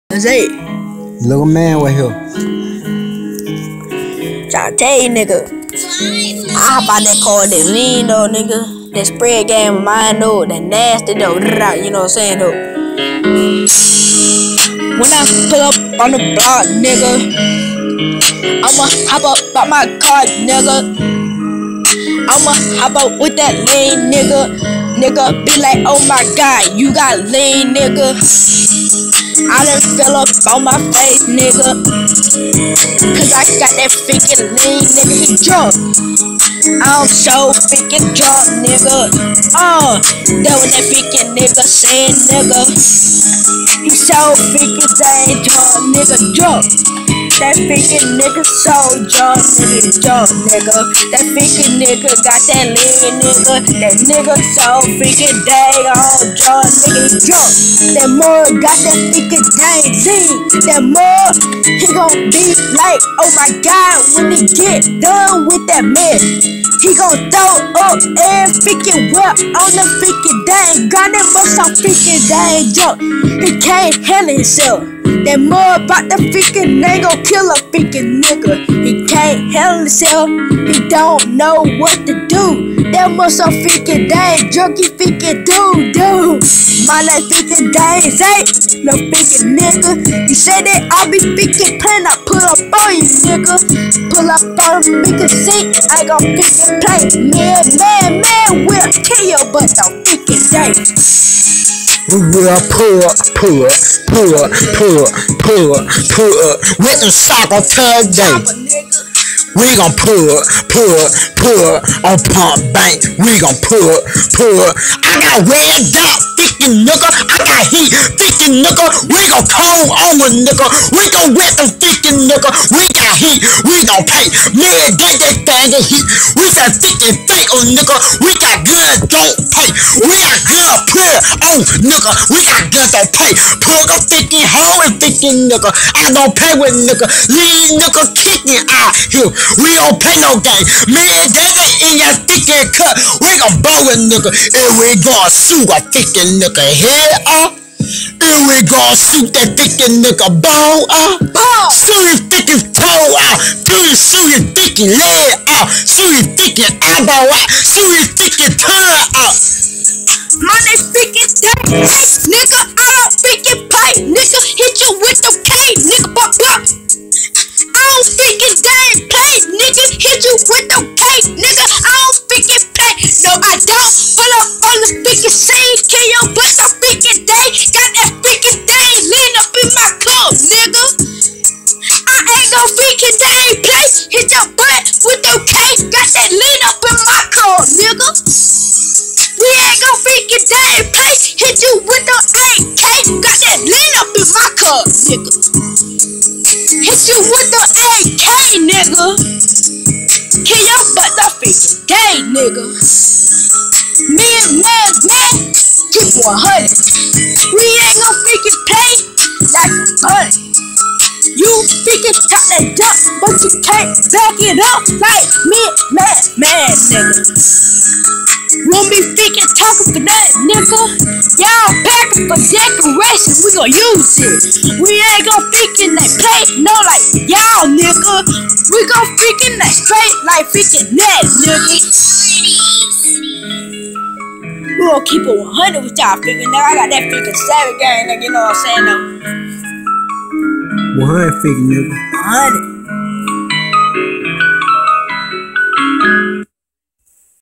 Zay. Little man right here. Tryna tell you, nigga. I hop out that car, that lean though, nigga. That spread game of mine though, that nasty though. You know what I'm saying though. When I pull up on the block, nigga, I'ma hop up by my car, nigga. I'ma hop up with that lean, nigga. Nigga be like, oh my god, you got lean, nigga. I done fell up on my face, nigga. Cause I got that freaking lean, nigga. He drunk. I'm so freaking drunk, nigga. That was that freaking nigga saying, nigga. He so freaking dang drunk, nigga. Drunk. That freaking nigga so drunk, nigga. Drunk, nigga. That freaking nigga got that lean, nigga. That nigga so freaking dang on drunk, nigga. He drunk. That more got that freaking dang lean. That more he gon' be like, oh my god, when he get done with that mess, he gon' throw up and freaking whip on the freaking dang. Got that much so freaking dang drunk. He can't handle himself. That more about the freaking nigga gon' kill a freaking nigga. He can't handle himself. He don't know what to do. That much so freaking dang drunk. He freaking do. My name freaking dang Zay. No freaking nigga. You say that I'll be freaking playing. I pull up on you, nigga. Pull up on the freaking seat. I gon' freaking play. Man, we'll kill your butt on freaking day. We will pull with the soccer Thursday. We gon' pull on Pump Bank. We gon' pull. I got red dot, freaking nigga. I got heat, freaking nigga. We gon' cold on a nigga. We gon' wet them freaking nigga. We got heat, we gon' pay. Man, get that thing of heat. We got freaking fake on nigga. We got guns, don't pay. We got gun pull on nigga. We got guns, don't pay. Pull the freaking hoe and freaking nigga. I don't pay with nigga. Lean nigga kicking out here. We don't pay no game. Man, that in your freaking cut. We gon' blow a nigga. And we gon' shoot a freaking nigga head off. And we gon' shoot that freaking nigga ball off. Shoot his freaking toe out. Shoot his freaking leg out. Shoot his freaking eyeball out. Shoot his freaking tongue out. My name freaking day, nigga. I don't freaking play, nigga. Hit you with the K, nigga. Pop. I don't freaking dang play, nigga. Hit you with the K, nigga. I don't freaking play. No, I don't. Pull up on the freaking scene. Kill your butt on freaking day. Got that freaking day lean up in my club, nigga. I ain't gon' freaking dang play. Hit your butt with the K. Got that lean up in my club, nigga. We ain't gon' freaking dang play. Hit you with the AK. Got that lean up in my cup, nigga. Hit you with the AK, nigga. Kill your butt the freaking day, nigga. Me and man, keep 100. We ain't gon' freaking play like a bunny. You freaking talk that jump, but you can't back it up like me, man, nigga. Won't be freaking talking for that, nigga. Y'all packing for decoration, we gon' use it. We ain't gon' freaking that play, no like y'all, nigga. We gon' freaking that straight like freaking that, nigga. We gon' keep it 100 with y'all freaking nigga. I got that freaking savage gang, nigga, you know what I'm saying though. 100 freaking nigga. 100.